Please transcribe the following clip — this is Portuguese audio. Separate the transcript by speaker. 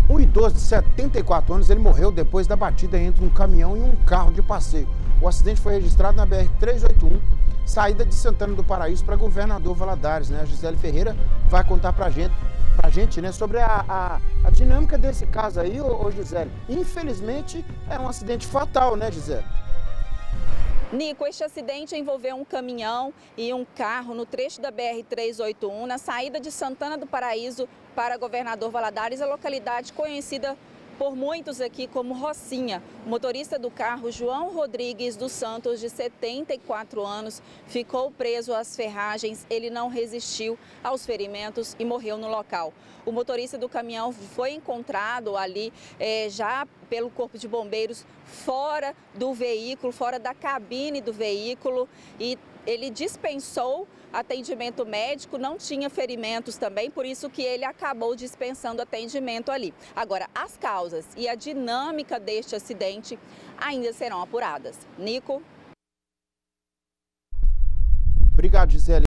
Speaker 1: Um idoso de 74 anos, ele morreu depois da batida entre um caminhão e um carro de passeio. O acidente foi registrado na BR-381, saída de Santana do Paraíso para Governador Valadares, né? A Gisele Ferreira vai contar pra gente, né, sobre a dinâmica desse caso aí, ô Gisele. Infelizmente, é um acidente fatal, né, Gisele?
Speaker 2: Nico, este acidente envolveu um caminhão e um carro no trecho da BR-381, na saída de Santana do Paraíso para Governador Valadares, a localidade conhecida por muitos aqui como Rocinha. O motorista do carro, João Rodrigues dos Santos, de 74 anos, ficou preso às ferragens. Ele não resistiu aos ferimentos e morreu no local. O motorista do caminhão foi encontrado ali já pelo Corpo de Bombeiros fora do veículo, fora da cabine do veículo, e ele dispensou atendimento médico, não tinha ferimentos também, por isso que ele acabou dispensando atendimento ali. Agora, as causas e a dinâmica deste acidente ainda serão apuradas. Nico?
Speaker 1: Obrigado, Gisele.